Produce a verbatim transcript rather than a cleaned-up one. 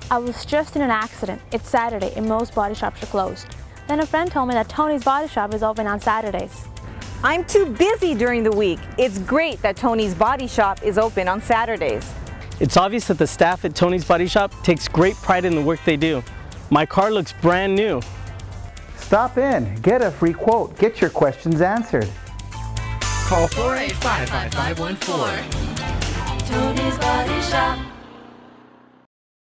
I was just in an accident. It's Saturday and most body shops are closed. Then a friend told me that Tony's Body Shop is open on Saturdays. I'm too busy during the week. It's great that Tony's Body Shop is open on Saturdays. It's obvious that the staff at Tony's Body Shop takes great pride in the work they do. My car looks brand new. Stop in, get a free quote, get your questions answered. Call four eight five, five five one four. Tony's Body Shop.